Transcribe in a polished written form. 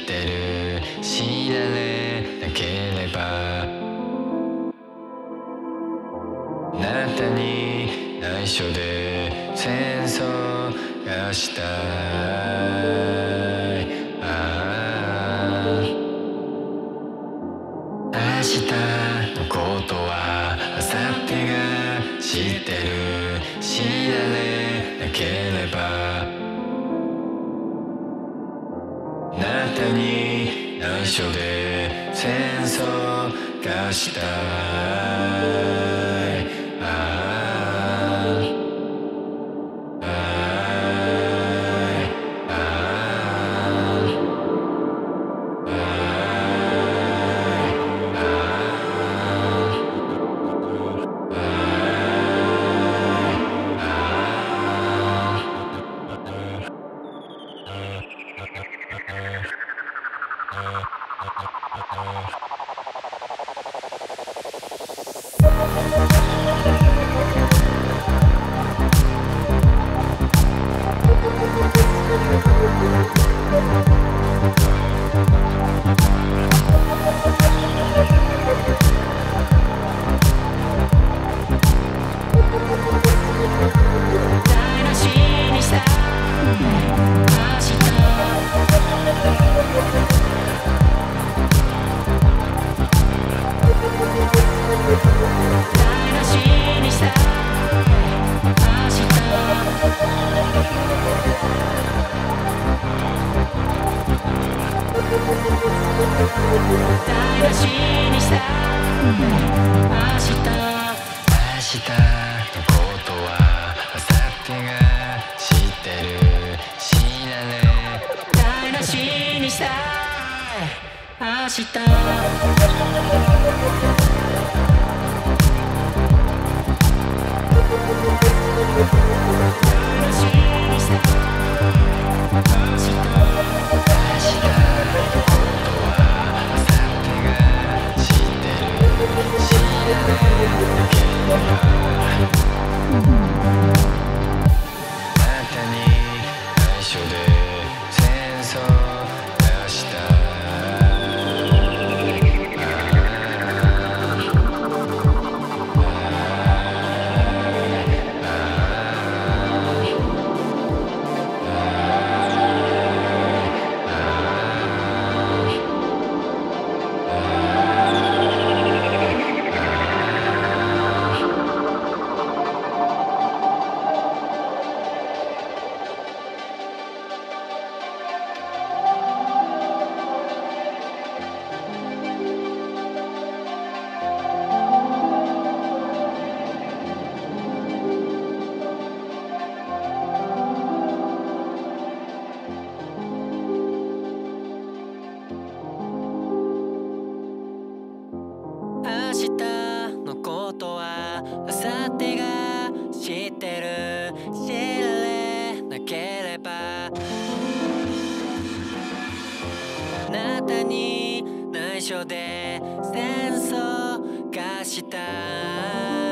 ってる知られなければあなたに内緒で戦争がしたい明日のことは明後日が知ってる知られなければあなたに内緒で戦争がしたい明日のことは明後日が知ってる知られ台無しにしたい明日知ってる知られなければあなたに内緒で戦争がしたい